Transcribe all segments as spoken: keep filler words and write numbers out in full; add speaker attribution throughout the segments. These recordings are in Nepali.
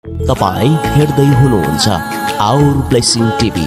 Speaker 1: तपाईं हेर्दै हुनुहुन्छ आवर ब्लेसिङ टिभी।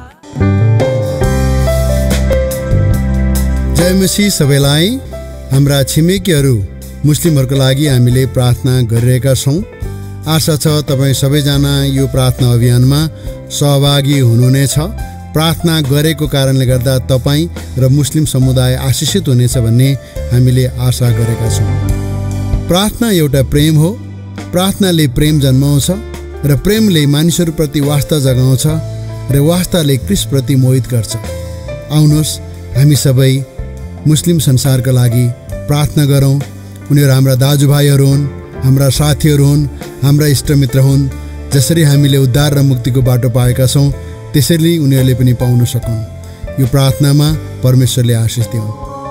Speaker 2: जय मसीह सबैलाई। हाम्रा छिमेकीहरू मुस्लिमहरूको लागि हामीले प्रार्थना गरिरहेका छौँ। आशा छ तपाईँ सबैजना यो प्रार्थना अभियानमा सहभागी हुनुहुनेछ। प्रार्थना गरेको कारणले गर्दा तपाईँ र मुस्लिम समुदाय आशिषित हुनेछ भन्ने हामीले आशा गरेका छौँ। प्रार्थना एउटा प्रेम हो। प्रार्थनाले प्रेम जन्माउँछ र प्रेमले मानिसहरूप्रति वास्ता जगाउँछ र वास्ताले क्रिस्टप्रति मोहित गर्छ। आउनुहोस् हामी सबै मुस्लिम संसारका लागि प्रार्थना गरौँ। उनीहरू हाम्रा दाजुभाइहरू हुन्, हाम्रा साथीहरू हुन्, हाम्रा इष्टमित्र हुन्। जसरी हामीले उद्धार र मुक्तिको बाटो पाएका छौँ त्यसरी उनीहरूले पनि पाउन सकुन्। यो प्रार्थनामा परमेश्वरले आशिष दिउन्।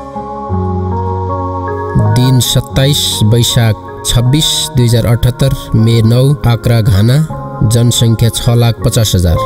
Speaker 3: दिन सत्ताइस वैशाख छब्बिस दुई हजार अठहत्तर मे नौ आक्रा घाना। जनसङ्ख्या छ लाख पचास हजार।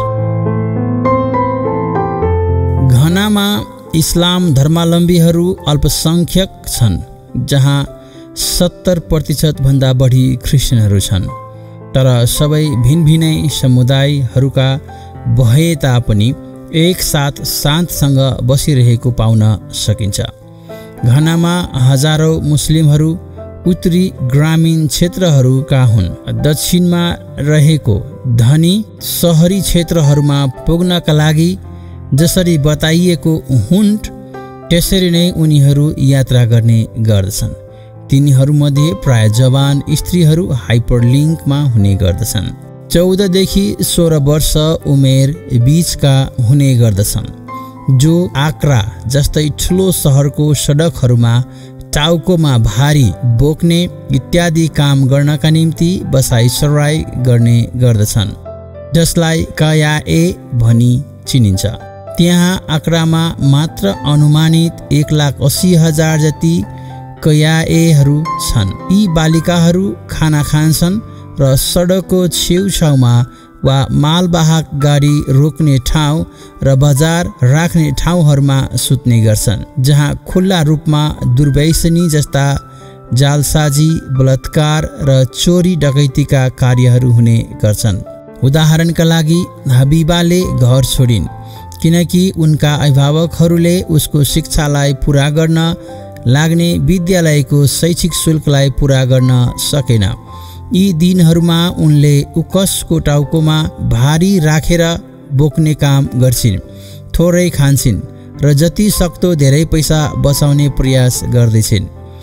Speaker 4: घानामा इस्लाम धर्मावलम्बीहरू अल्पसङ्ख्यक छन्, जहाँ सत्तर प्रतिशत भन्दा बढी क्रिस्चियनहरू छन्। तर सबै भिन्न भिन्नै समुदायहरूका भए तापनि एकसाथ शान्तसँग बसिरहेको पाउन सकिन्छ। घानामा हजारौँ मुस्लिमहरू उत्तरी ग्रामीण क्षेत्रहरूका हुन्। दक्षिणमा रहेको धनी सहरी क्षेत्रहरूमा पुग्नका लागि जसरी बताइएको हुन् त्यसरी नै उनीहरू यात्रा गर्ने गर्दछन्। तिनीहरूमध्ये प्राय जवान स्त्रीहरू हाइपरलिङ्कमा हुने गर्दछन्। चौधदेखि सोह्र वर्ष उमेर बिचका हुने गर्दछन्, जो आक्रा जस्तै ठुलो सहरको सडकहरूमा टाउकोमा भारी बोक्ने इत्यादि काम गर्नका निम्ति बसाइसराई गर्ने गर्दछन्, जसलाई कयाए भनी चिनिन्छ। त्यहाँ आक्रामा मात्र अनुमानित एक लाख अस्सी हजार जति कयाएहरू छन्। यी बालिकाहरू खाना खान्छन् र सडकको छेउछाउमा वा मालवाहक गाडी रोक्ने ठाउँ र बजार राख्ने ठाउँहरूमा सुत्ने गर्छन्, जहाँ खुल्ला रूपमा दुर्व्यसनी जस्ता जालसाजी, बलात्कार र चोरी डकैतीका कार्यहरू हुने गर्छन्। उदाहरणका लागि हबिबाले घर छोडिन् किनकि उनका अभिभावकहरूले उसको शिक्षालाई पुरा गर्न लाग्ने विद्यालयको शैक्षिक शुल्कलाई पुरा गर्न सकेन। यी दिनहरूमा उनले उकसको टाउकोमा भारी राखेर बोक्ने काम गर्छिन्, थोरै खान्छन् र जति सक्दो धेरै पैसा बचाउने प्रयास गर्दैछिन्।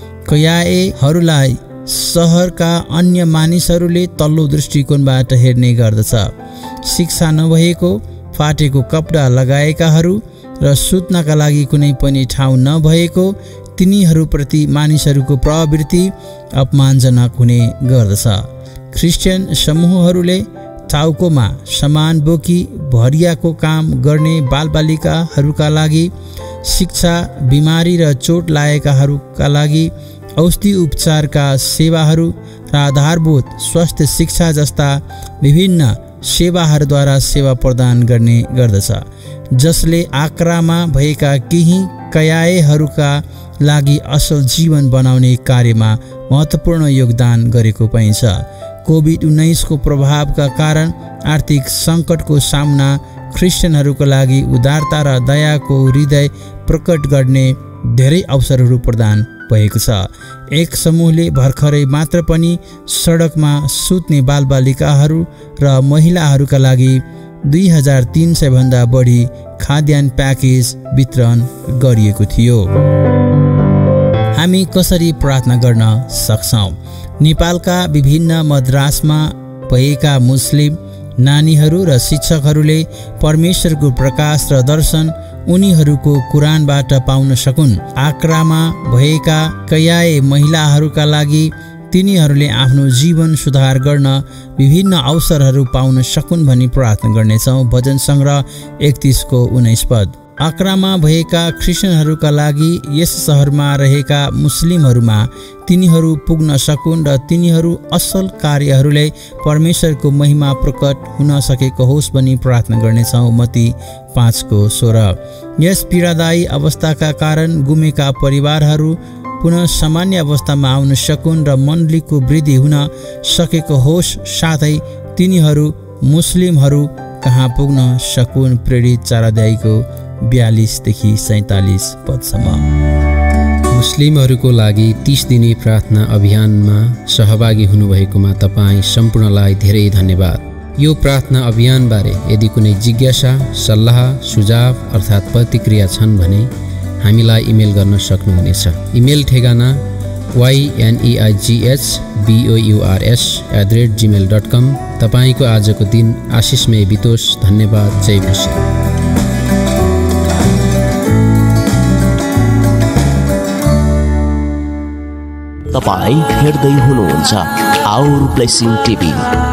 Speaker 4: कयाएहरूलाई सहरका अन्य मानिसहरूले तल्लो दृष्टिकोणबाट हेर्ने गर्दछ। शिक्षा नभएको, फाटेको कपडा लगाएकाहरू र सुत्नका लागि कुनै पनि ठाउँ नभएको तिनीहरूप्रति मानिसहरूको प्रवृत्ति अपमानजनक हुने गर्दछ। क्रिस्चियन समूहहरूले टाउकोमा सामान बोकी भरियाको काम गर्ने बालबालिकाहरूका लागि शिक्षा, बिमारी र चोट लागेकाहरूका लागि औषधि उपचारका सेवाहरू र आधारभूत स्वास्थ्य शिक्षा जस्ता विभिन्न सेवाहरूद्वारा सेवा प्रदान गर्ने गर्दछ, जसले आक्रामा भएका केही कयाएहरूका लागि असल जीवन बनाउने कार्यमा महत्त्वपूर्ण योगदान गरेको पाइन्छ। कोभिड उन्नाइसको प्रभावका कारण आर्थिक सङ्कटको सामना क्रिस्चियनहरूका लागि उदारता र दयाको हृदय प्रकट गर्ने धेरै अवसरहरू प्रदान भएको छ। एक समूहले भर्खरै मात्र पनि सडकमा सुत्ने बालबालिकाहरू र महिलाहरूका लागि दुई हजार तीन सय भन्दा बढी खाद्यान्न प्याकेज वितरण गरिएको थियो। हामी कसरी प्रार्थना गर्न सक्छौँ? नेपालका विभिन्न मद्रासमा भएका मुस्लिम नानीहरू र शिक्षकहरूले परमेश्वरको प्रकाश र दर्शन उनीहरूको कुरानबाट पाउन सकुन्। आक्रामा भएका कयाए महिलाहरूका लागि तिनीहरूले आफ्नो जीवन सुधार गर्न विभिन्न अवसरहरू पाउन सकुन् भनी प्रार्थना गर्नेछौँ। भजन सङ्ग्रह एकतिसको उन्नाइस पद। आक्रामा भएका क्रिस्चियनहरूका लागि यस सहरमा रहेका मुस्लिमहरूमा तिनीहरू पुग्न सकुन् र तिनीहरू असल कार्यहरूले परमेश्वरको महिमा प्रकट हुन सकेको होस् भनी प्रार्थना गर्नेछौँ। मत्ती पाँचको सोह्र। यस पीडादायी अवस्थाका कारण गुमेका परिवारहरू पुनः सामान्य अवस्थामा आउन सकुन् र मण्डलीको वृद्धि हुन सकेको होस्, साथै तिनीहरू मुस्लिमहरू कहाँ पुग्न सकुन्। प्रेरित चार अध्यायको बयालिसदेखि सैँतालिस पदसम्म।
Speaker 3: मुस्लिमहरूको लागि तीस दिने प्रार्थना अभियानमा सहभागी हुनुभएकोमा तपाईँ सम्पूर्णलाई धेरै धन्यवाद। यो प्रार्थना अभियानबारे यदि कुनै जिज्ञासा, सल्लाह, सुझाव अर्थात् प्रतिक्रिया छन् भने हामीलाई इमेल गर्न सक्नुहुनेछ। इमेल ठेगाना वाइएनइआइजिएच बिओयुआरएस at the rate Gmail dot com. तपाईँको आजको दिन आशिषमय बितोस्। धन्यवाद। जय मसीह।
Speaker 1: तपाईँ हेर्दै हुनुहुन्छ आवर ब्लेसिङ टिभी।